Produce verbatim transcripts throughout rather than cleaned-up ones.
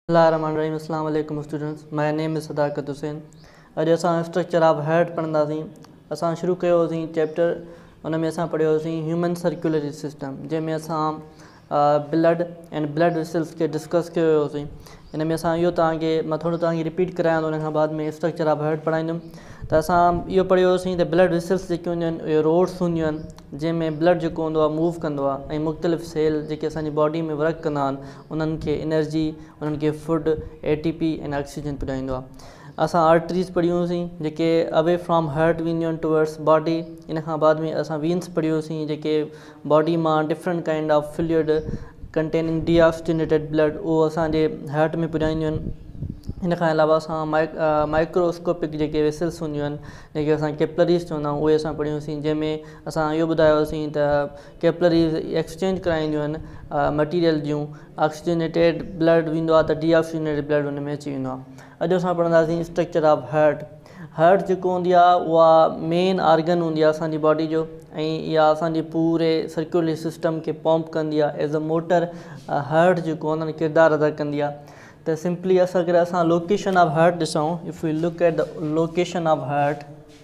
Bismillahirrahmanirrahim. Assalamu alaikum students. My name is Sadakat Hussain. अॼु असां structure of heart पढ़ंदासीं. असां शुरू कयोसीं चैप्टर, उन में असां पढ़ियोसीं ह्यूमन सर्कुलेटरी सिस्टम, जंहिंमें असां ब्लड एंड ब्लड वेसल्स खे डिस्कस कयोसीं. इन में असां इहो तव्हांखे मां थोरो तव्हांखे रिपीट करायां थो, उन खां बाद में स्ट्रक्चर ऑफ हार्ट पढ़ाईंदुमि. त असां इहो पढ़ियोसीं त ब्लड वेसल्स जेके हूंदियूं आहिनि उहे रोड्स हूंदियूं आहिनि, जंहिंमें ब्लड जेको हूंदो आहे मूव कंदो आहे ऐं मुख़्तलिफ़ सेल जेके असांजी बॉडी में वर्क कंदा आहिनि उन्हनि खे एनर्जी, उन्हनि खे फूड, ए टी पी ऐं ऑक्सीजन पुॼाईंदो आहे. असां आर्टरीज़ पढ़ियूंसीं जेके अवे फ्रॉम हार्ट वेंदियूं आहिनि टुवर्ड्स बॉडी. इन खां बाद में असां वीन्स पढ़ियोसीं जेके बॉडी मां different kind of fluid containing deoxygenated blood उहो असांजे हार्ट में पुॼाईंदियूं आहिनि. इन खां अलावा असां माइक माइक्रोस्कोपिक जेके वेसल्स हूंदियूं आहिनि, जेके असां कैपलरीज़ चवंदा आहियूं, उहे असां पढ़ियूंसीं, जंहिंमें असां इहो ॿुधायोसीं त कैपलरीज़ एक्सचेंज कराईंदियूं आहिनि मटीरियल जूं. ऑक्सीजनेटेड ब्लड वेंदो आहे त डीऑक्सीजनेटेड ब्लड उन में अची वेंदो आहे. अॼु असां पढ़ंदासीं स्ट्रक्चर ऑफ हार्ट. हार्ट जेको हूंदी आहे उहा मेन ऑर्गन हूंदी आहे असांजी बॉडी जो, ऐं इहा असांजी पूरे सर्कुलेटरी सिस्टम खे पंप कंदी आहे. एज़ अ मोटर हार्ट जेको हुननि किरदारु अदा कंदी आहे. त सिंपली असां अगरि असां लोकेशन ऑफ हार्ट ॾिसूं, if you look at the location of heart,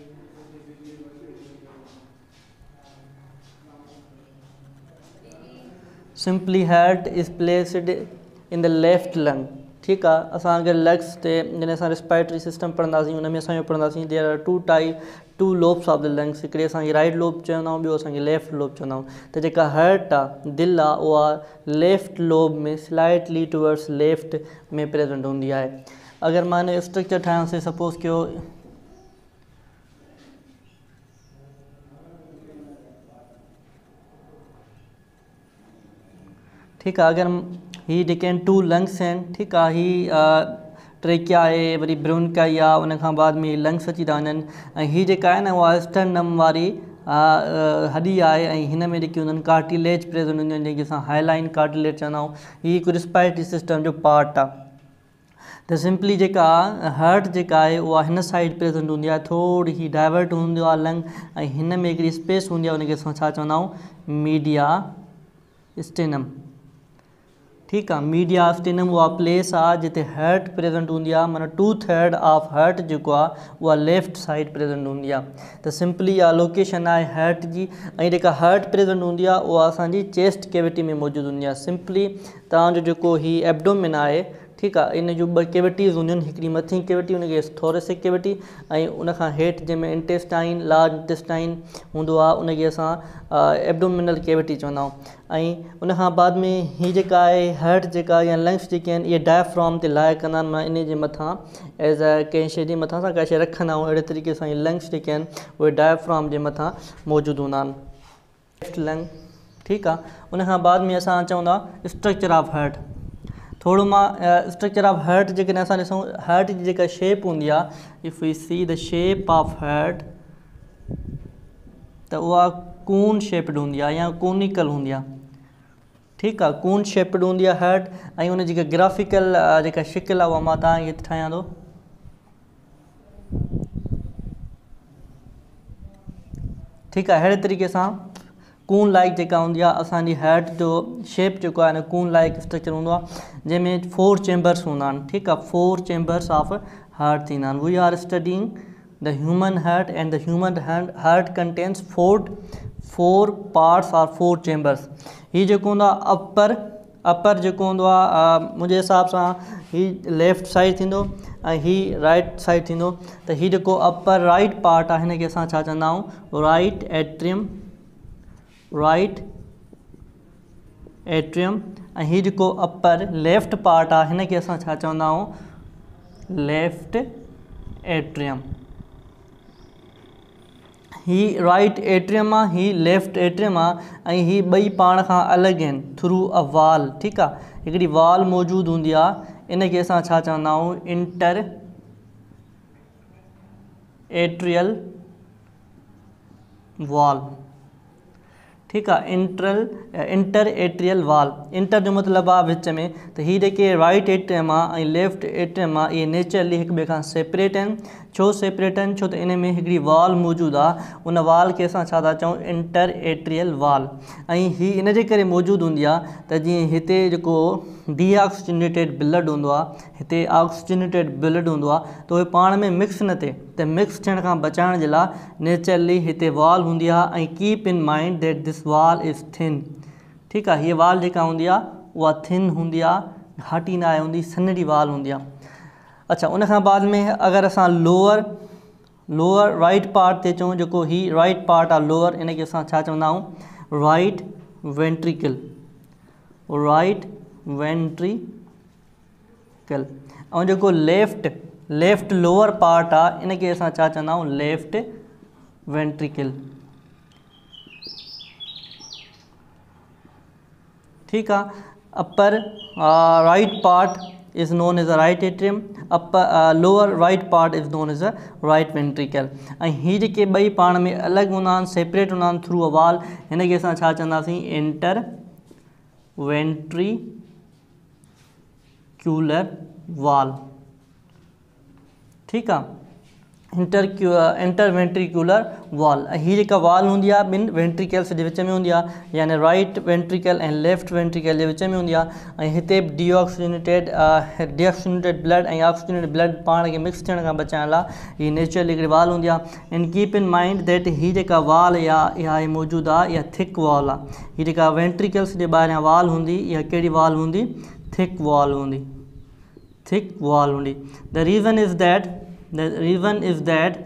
simply heart is placed in the left lung. ठीकु आहे. असां अगरि लंग्स ते जॾहिं असां रिस्पायरेटरी सिस्टम पढ़ंदासीं, उन में असां इहो पढ़ंदासीं there are two type two lobes of the lungs. हिकिड़े असांखे राइट लोब चवंदा आहियूं, ॿियो असांखे लेफ्ट लोब चवंदा आहियूं. त जेका हार्ट आहे, दिलि आहे, उहा लेफ्ट लोब में स्लाइटली टुवर्ड्स लेफ्ट में प्रेजेंट हूंदी आहे. अगरि मां हिन जो स्ट्रक्चर ठाहियांसीं, सपोज़ कयो ठीकु आहे. अगरि हीअ जेके आहिनि टू लंग्स आहिनि, ठीकु आहे, हीअ ट्रेकिया आहे, वरी ब्रोंकाई आहे, उन खां बाद में लंग्स अची था वञनि. ऐं हीअ जेका आहे न उहा स्टर्नम वारी हॾी आहे, ऐं हिन में जेकी हूंदियूं आहिनि कार्टिलेज प्रेजेंट हूंदियूं आहिनि, जंहिंखे असां हाईलाइन कार्टिलेज चवंदा आहियूं. हीअ हिकु रिस्पायरेटरी सिस्टम जो पार्ट आहे. त सिंपली जेका हार्ट जेका आहे उहा हिन साइड प्रेजेंट हूंदी आहे, थोरी ही डाइवर्ट हूंदो आहे लंग, ऐं हिन में हिकिड़ी स्पेस हूंदी आहे, उनखे असां छा चवंदा आहियूं, मीडिया स्टेनम. ठीकु आहे. मीडिया स्टेनम उहा प्लेस आहे जिते हार्ट प्रेजेंट हूंदी आहे. माना टू थर्ड ऑफ हार्ट जेको आहे उहा लेफ्ट साइड प्रेजेंट हूंदी आहे. त सिंपली इहा लोकेशन आहे हार्ट जी. ऐं जेका हार्ट प्रेजेंट हूंदी आहे उहा असांजी चेस्ट कैविटी में मौजूदु हूंदी आहे. सिंपली तव्हांजो जेको ही एब्डोमेन आहे, ठीकु आहे, इन जूं ॿ कैविटीज़ हूंदियूं आहिनि. हिकिड़ी मथीं कैविटी, उनखे थोरेसिक कैविटी, ऐं उनखां हेठि जंहिंमें इंटेस्टाइन, लार्ज इंटेस्टाइन हूंदो आहे, उनखे असां एब्डोमिनल कैविटी चवंदा आहियूं. ऐं उनखां बाद में हीअ जेका आहे हार्ट जेका या लंग्स जेके आहिनि, इहे डायफ्राम ते लाइ कंदा आहिनि. माना इन जे मथां एज़ अ कंहिं शइ जे मथां असां का शइ रखंदा आहियूं, अहिड़े तरीक़े सां इहे लंग्स जेके आहिनि उहे डायफ्राम जे मथां मौजूदु हूंदा आहिनि. Left lung. ठीकु आहे. उनखां बाद में असां चवंदा स्ट्रक्चर ऑफ हार्ट. थोरो मां स्ट्रक्चर ऑफ हार्ट जेकॾहिं असां ॾिसूं, हार्ट जी जेका शेप हूंदी आहे, if we see the shape of heart, त उहा कून शेप्ड हूंदी आहे या कोनिकल हूंदी आहे. ठीकु आहे. कून शेप्ड हूंदी आहे हार्ट. ऐं उन जेका ग्राफिकल जेका शिकिल आहे उहा मां तव्हांखे ठाहियां थो. ठीकु आहे. अहिड़े तरीक़े सां कून लाइक जेका हूंदी आहे असांजी हार्ट जो शेप जेको आहे न कून लाइक स्ट्रक्चर हूंदो आहे, जंहिंमें फोर चैम्बर्स हूंदा आहिनि. ठीकु आहे. फोर चैम्बर्स ऑफ हार्ट थींदा आहिनि. We are studying the human heart, and the human heart contains four four parts are four chambers. हीअ जेको हूंदो आहे अपर अपर जेको हूंदो आहे, मुंहिंजे हिसाब सां हीअ लेफ्ट साइड थींदो ऐं हीअ राइट साइड थींदो. त हीअ जेको अपर राइट पार्ट आहे, हिनखे असां छा चवंदा आहियूं, राइट एट्रियम. Right atrium. ऐं हीअ जेको अपर लेफ्ट पार्ट आहे, हिनखे असां छा चवंदा आहियूं, लेफ्ट एट्रियम. ही राइट एट्रियम आहे, ही लेफ्ट एट्रियम आहे, ऐं ही ॿई पाण खां अलॻि आहिनि थ्रू अ वाल. ठीकु आहे. हिकिड़ी वाल मौजूदु हूंदी आहे, इनखे असां छा चवंदा आहियूं, इंटर एट्रियल वॉल. ठीकु आहे. Intra inter atrial wall. Inter जो मतिलबु आहे विच में. त हीअ जेके राइट एट्रियम आहे ऐं लेफ्ट एट्रियम आहे, इहे नेचुरली हिक ॿिए खां सेपरेट आहिनि, छो सेपरेट आहिनि? छो त इन में हिकिड़ी वाल मौजूदु आहे, उन वाल खे असां छा था चऊं, इंटर एट्रियल वाल। ऐं हीअ इन जे करे मौजूदु हूंदी आहे त जीअं हिते जेको डीऑक्सीजनेटेड ब्लड हूंदो आहे, हिते ऑक्सीजनेटेड ब्लड हूंदो आहे, त उहे पाण में मिक्स न थिए, त मिक्स थियण खां बचाइण जे लाइ नेचुरली हिते वाल हूंदी आहे। ऐं keep in mind that this wall is thin. ठीकु आहे, हीअ वाल जेका हूंदी आहे उहा थिन हूंदी आहे, घाटी न आहे हूंदी, सन्हड़ी वाल हूंदी आहे। अच्छा, उन खां बाद में अगरि असां लोअर लोअर राइट पार्ट ते चऊं, जेको ही राइट पार्ट आहे लोअर, इन खे असां छा चवंदा आहियूं, राइट वेंट्रिकल, राइट वेंट्रिकल। ऐं जेको लेफ्ट लेफ्ट लोअर पार्ट आहे, इन खे असां छा चवंदा आहियूं, लेफ्ट वेंट्रिकल। ठीकु आहे, upper right part is known as a right atrium, upper uh, lower right part is known as a right ventricle। ऐं हीअ जेके ॿई पाण में अलॻि हूंदा आहिनि, सेपरेट हूंदा आहिनि थ्रू अ वाल, हिन खे असां छा चवंदासीं, इंटर वेंट्रिक्यूलर वाल। ठीकु आहे, इंटर इंटर वेंट्रिक्यूलर वाल। ऐं हीअ जेका वाल हूंदी आहे ॿिनि वेंट्रिकल्स जे विच में हूंदी आहे, यानी राइट वेंट्रिकल ऐं लेफ्ट वेंट्रिकल जे विच में हूंदी आहे। ऐं हिते डीऑक्सीजनेटेड डीऑक्सीजनेटेड ब्लड ऐं ऑक्सीजनेटेड ब्लड पाण खे मिक्स थियण खां बचाइण लाइ हीअ नेचुरली हिकिड़ी वाल हूंदी आहे। And keep in mind that हीअ जेका वाल इहा इहा मौजूदु आहे, इहा थिक वाल आहे। हीअ जेका वेंट्रिकल्स जे ॿाहिरियां वाल हूंदी, इहा कहिड़ी वाल हूंदी, थिक वाल हूंदी, थिक वाल हूंदी। The reason is that The reason is that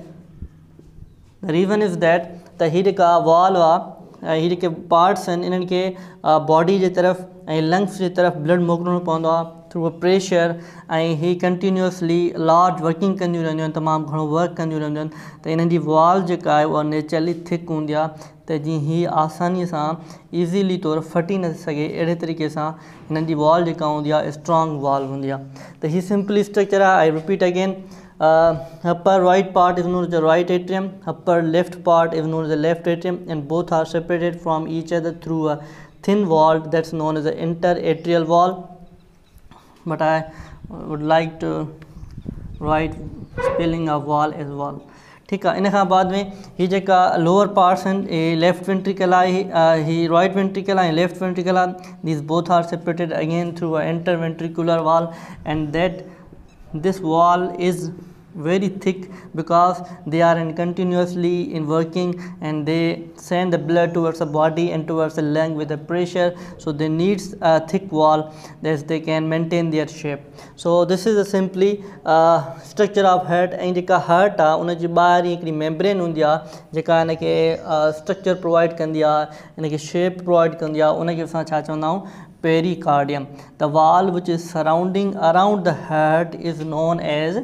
the reason is that त हीअ जेका वाल आहे, हीअ जेके पार्ट्स आहिनि, इन्हनि खे बॉडी जे तरफ़ ऐं लंग्स जे तरफ़ ब्लड मोकिलिणो पवंदो आहे थ्रू अ प्रेशर। ऐं हीअ कंटिन्यूअसली लार्ज वर्किंग कंदियूं रहंदियूं आहिनि, तमामु घणो वर्क कंदियूं रहंदियूं आहिनि। त इन्हनि जी वाल जेका आहे उहा नेचुरली थिक हूंदी आहे, त जीअं हीअ आसानीअ सां ईज़ीली तौर फटी न सघे, अहिड़े तरीक़े सां हिननि जी वाल जेका हूंदी आहे स्ट्रॉन्ग वाल हूंदी आहे। त हीअ सिंपली स्ट्रक्चर आहे। I repeat again, Uh, upper right part is known as the right atrium, upper left part is known as the left atrium, and both are separated from each other through a thin wall that's known as the interatrial wall. But I would like to write spelling of wall as wall। ठीकु आहे, इन खां बाद में हीअ जेका lower parts आहिनि, हीअ लेफ्ट वेंट्रिकल आहे, हीअ राइट वेंट्रिकल आहे, लेफ्ट वेंट्रिकल आहे। These both are separated again through a inter ventricular wall, and that this wall is very thick because they are in continuously in working, and they send the blood towards the body and towards the lung with the pressure, so they needs a thick wall that they can maintain their shape। so this is a simply uh, structure of heart। ऐं जेका heart आहे उन जे ॿाहिरि हिकिड़ी membrane हूंदी आहे जेका इन खे स्ट्रक्चर प्रोवाइड कंदी आहे, इन खे शेप प्रोवाइड कंदी आहे, उन खे असां छा चवंदा आहियूं, pericardium। the wall which is surrounding around the heart is known as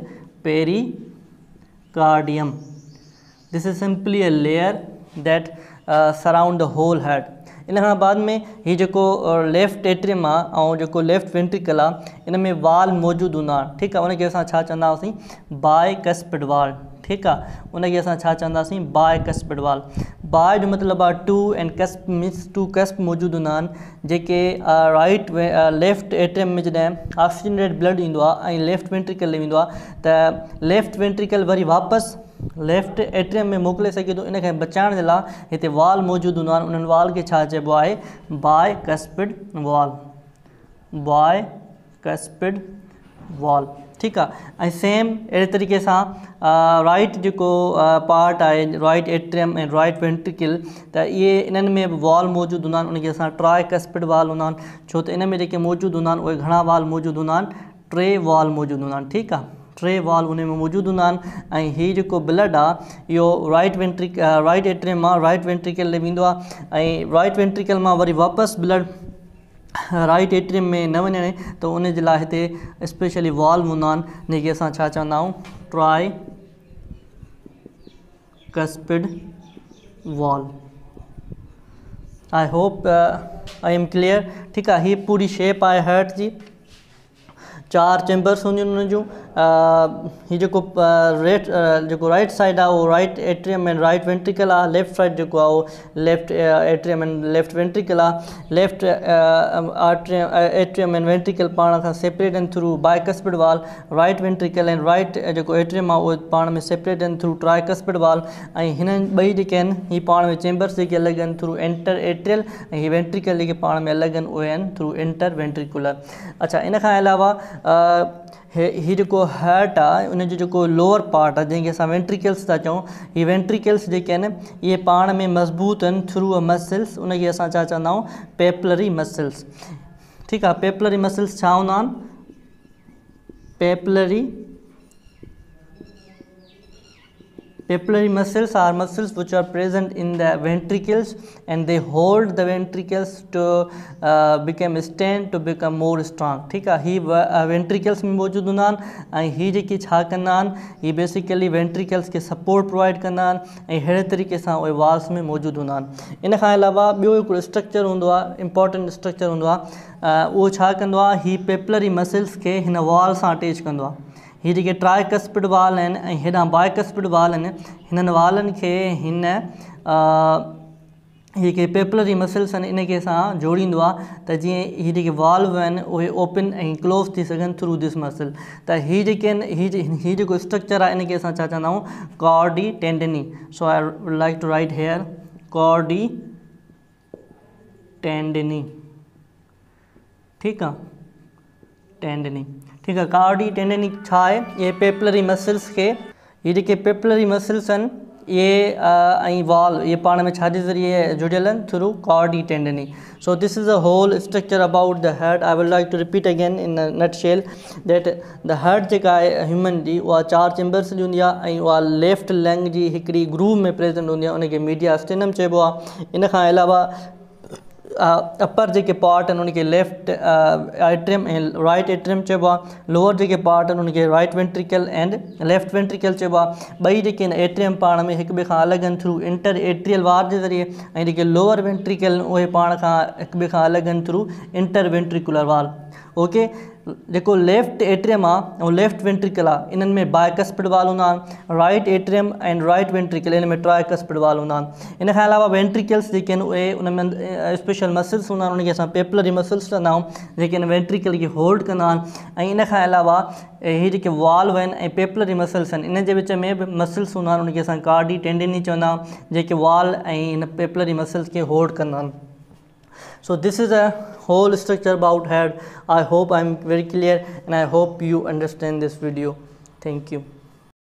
pericardium। this is simply a layer that uh, surround the whole heart। इन खां बाद में हीअ जेको लेफ्ट एट्रियम आहे ऐं जेको लेफ्ट वेंट्रिकल आहे, इन में वाल मौजूदु हूंदा आहिनि। ठीकु आहे, उनखे असां छा चवंदा हुआसीं, बाइकस्पिड वाल। ठीकु आहे, उनखे असां छा चवंदासीं, बाइकस्पिड वाल। बाइ जो मतिलबु आहे two, and cusp means two cusp मौजूदु हूंदा आहिनि, जेके राइट लेफ्ट एट्रियम में जॾहिं ऑक्सीजनेटेड ब्लड ईंदो आहे ऐं लेफ्ट वेंट्रिकल में वेंदो आहे, त लेफ्ट वेंट्रिकल वरी वापसि लेफ्ट एट्रियम में मोकिले सघे थो। इन खे बचाइण जे लाइ हिते वाल मौजूदु हूंदा आहिनि, उन्हनि वाल खे छा चइबो आहे, बाइकस्पिड वाल, बाइकस्पिड वाल। ठीकु आहे, ऐं सेम अहिड़े तरीक़े सां राइट जेको पार्ट आहे, राइट एट्रियम ऐं राइट वेंट्रिकल, त इहे इन्हनि में बि वाल मौजूदु हूंदा आहिनि, उनखे असां ट्राइकस्पिड वाल हूंदा आहिनि, छो त इन में जेके मौजूदु हूंदा आहिनि उहे घणा वाल मौजूदु हूंदा आहिनि, टे वाल मौजूदु हूंदा आहिनि। ठीकु आहे, टे वाल उन में मौजूदु हूंदा आहिनि। ऐं हीअ जेको ब्लड आहे इहो राइट वेंट्रिक राइट एट्रियम मां राइट वेंट्रिकल में वेंदो आहे, ऐं राइट वेंट्रिकल मां वरी वापसि ब्लड राइट एट्रियम में न वञे, त उन जे लाइ हिते स्पेशली वाल हूंदा आहिनि, जेके असां छा चवंदा आहियूं, tricuspid wall. I hope I am clear. ठीकु आहे, हीअ पूरी शेप आहे हार्ट जी, चार चैम्बर्स हूंदियूं आहिनि उन जूं, ही जेको रेट जेको राइट साइड आहे उहो right atrium and right ventricle आहे, लेफ्ट साइड जेको आहे उहो left atrium and left ventricle आहे। Left atrium atrium and ventricle पाण खां सेपरेट आहिनि through bicuspid wall, right ventricle and right जेको एट्रियम आहे उहो पाण में सेपरेट आहिनि थ्रू ट्राइकस्पिड वाल। ऐं हिननि ॿई जेके आहिनि ही पाण में चेंबर्स जेके अलॻि आहिनि थ्रू एंटर एट्रियल, ऐं ही वेंट्रिकल जेके पाण में अलॻि आहिनि उहे आहिनि थ्रू इंटर वेंट्रिकुलर। अच्छा, इन खां अलावा हे ही जेको हार्ट आहे उन जो जेको लोअर पार्ट आहे जंहिंखे असां वेंट्रिकल्स था चऊं, ही वेंट्रिकल्स जेके आहिनि इहे पाण में मज़बूत आहिनि थ्रू अ मसल्स, उनखे असां छा चवंदा आहियूं, पेपलरी मसल्स। ठीकु आहे, पेपलरी मसल्स छा हूंदा आहिनि? Papillary Papillary muscles are muscles which are present in the ventricles and they hold the ventricles to uh, become stand to become more strong। ठीक है, ही ventricles में मौजूद हूंदा आहिनि ऐं ही जेकी छा कंदा आहिनि, ही बेसिकली ventricles के सपोर्ट प्रोवाइड कंदा आहिनि ऐं अहिड़े तरीक़े सां उहे वाल्स में मौजूद हूंदा आहिनि। इन खां अलावा ॿियो हिकिड़ो स्ट्रक्चर हूंदो आहे, इंपॉर्टेंट स्ट्रक्चर हूंदो आहे, उहो छा कंदो आहे, ही पेपलरी मसल्स खे हिन वाल सां अटैच कंदो आहे। ही जेके ट्राइकस्पिड वाल आहिनि ऐं हेॾां बाइकस्पिड वाल आहिनि, हिननि वालनि खे हिन ही जेके पेपलरी मसल्स आहिनि इन खे सां जोड़ींदो आहे त जीअं ही जेके वाल्व आहिनि उहे ओपन ऐं क्लोज़ थी सघनि थ्रू दिस मसल। त ही जेके आहिनि ही ही जेको स्ट्रक्चर आहे इन खे असां छा चवंदा आहियूं, chordae tendineae. So I would like to write here chordae tendineae. ठीकु आहे, टेंडनी। ठीक है, कॉर्डी टेंडनी छा आहे, ये पेपलरी मसल्स के ये जेके पेपलरी मसल्स आहिनि ये ऐं वाल ये पाण में छा जे ज़रिए जुड़ियल आहिनि, through chordae tendineae. So this is a whole structure about the head. I would like to repeat again in a nutshell that the head जेका आहे ह्यूमन जी उहा चार चेंबर्स जी हूंदी आहे ऐं उहा लेफ्ट लंग जी हिकिड़ी ग्रूव में प्रेजेंट हूंदी आहे, उनखे मीडिया स्टेनम चइबो आहे। इन खां अलावा अपर जेके पार्ट आहिनि उनखे लेफ्ट एट्रियम ऐं राइट एट्रियम चइबो आहे। लोअर जेके पार्ट आहिनि उनखे right ventricle and left ventricle चइबो आहे। ॿई जेके आहिनि एट्रियम पाण में हिक ॿिए खां अलॻि आहिनि थ्रू इंटर एट्रियल वार जे ज़रिए, ऐं जेके लोअर वेंट्रिकल उहे पाण खां हिक ॿिए खां अलॻि आहिनि through inter ventricular wall. Okay, जेको लेफ्ट एट्रियम आहे ऐं लेफ्ट वेंट्रिकल आहे इन्हनि में बाइकस्पिड वाल हूंदा आहिनि, right atrium and right ventricle इन में ट्राइकस्पिड वाल हूंदा आहिनि। इन खां अलावा वेंट्रिकल्स जेके आहिनि उहे उन में स्पेशल मसल्स हूंदा आहिनि, उनखे असां पेपलरी मसल्स चवंदा आहियूं, जेके इन वेंट्रिकल खे होल्ड कंदा आहिनि। ऐं इन खां अलावा ही जेके वाल्व आहिनि ऐं पेपलरी मसल्स आहिनि इन जे विच में बि मसल्स हूंदा आहिनि, उनखे असां कार्डी टेंडनी चवंदा आहियूं, जेके वाल ऐं इन पेपलरी मसल्स खे होल्ड कंदा आहिनि। So this is a whole structure about head. I hope I'm very clear and I hope you understand this video. Thank you.